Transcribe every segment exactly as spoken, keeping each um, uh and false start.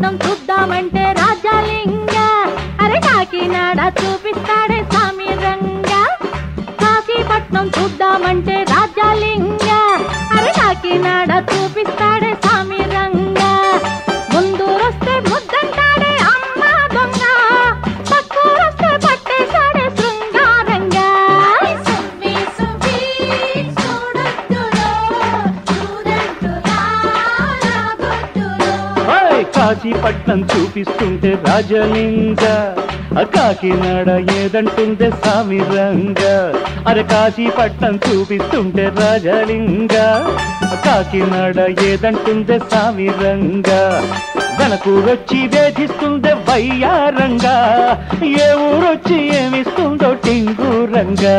కాశీపట్నం చూద్దామంటే రాజాలింగ అరే కాకినాడ చూపిస్తాడే స్వామి రంగ కాశీపట్నం చూద్దామంటే రాజాలింగ అరే కాకినాడ చూపిస్తాడే స్వామి రంగ ముందూరొస్తే ముద్దంటాడే అమ్మ దొంగ పక్కూరొస్తే పట్టేశాడే శృంగారంగా కాశీపట్నం చూపిస్తుంటే రాజలింగ కాకినాడ ఏదంటుందే స్వామి రంగ అరే కాశీపట్నం చూపిస్తుంటే రాజలింగ కాకినాడ ఏదంటుందే స్వామి రంగ వెనకూరొచ్చి వేధిస్తుందే వయ్యారంగా ఏ ఊరొచ్చి ఏమిస్తుందో టింగురంగా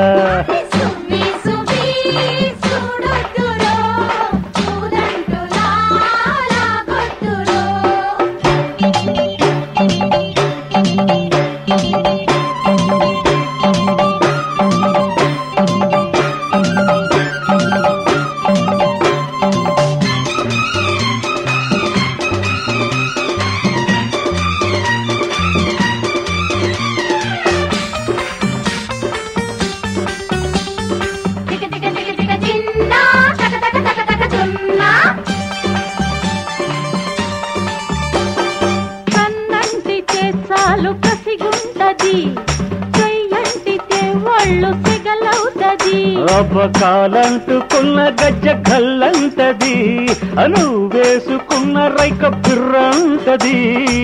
చాలు కసిగుంటది చెయ్యంటితే ఒళ్ళు సిగలవుతది అబ్బకాలంటుకున్న గజ్జ కల్లంటది అను వేసుకున్న రైక బిర్రంటది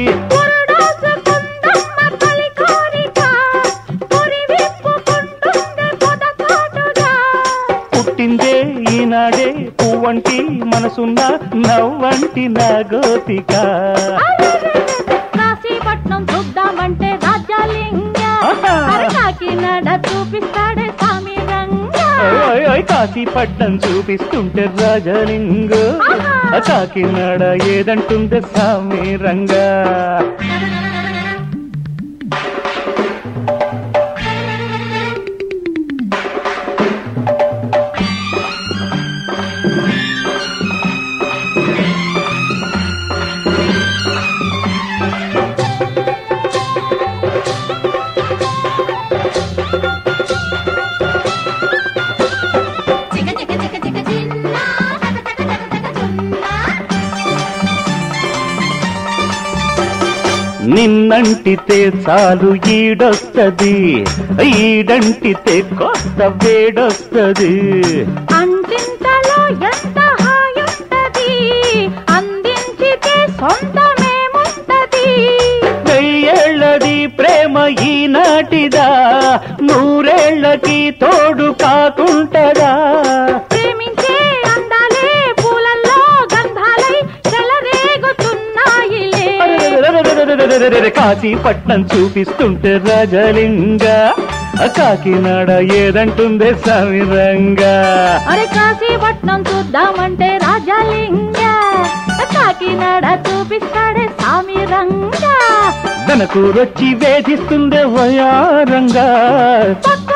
పుట్టిందే ఈనాడే పువ్వంటి మనసున్న నవ్వంటి నా గోపిక కాశీపట్నం చూద్దామంటే రాజాలింగ కాకినాడ చూపిస్తాడే స్వామి రంగ కాశీపట్నం చూపిస్తుంటే రాజలింగ కాకినాడ ఏదంటుందే స్వామి రంగ నిన్నంటితే చాలు ఈడొస్తది ఈడంటితే కొత్త వేడొస్తది అంటింతలో ఎంత హాయుంటది అందించితే సొంతమేముంటది వెయ్యేళ్ళది ప్రేమ ఈనాటిదా నూరేళ్లకి తోడు కాకుంటదా ప్రేమించే అందాలే పూలల్లో గంధాలై చెలరేగుతున్నాయిలే కాశీపట్నం చూపిస్తుంటే రాజలింగ కాకినాడ ఏదంటుందే స్వామి రంగ అరే కాశీపట్నం చూద్దామంటే రాజాలింగ కాకినాడ చూపిస్తాడే స్వామి రంగ వెనకూరొచ్చి వేధిస్తుందే వయారంగా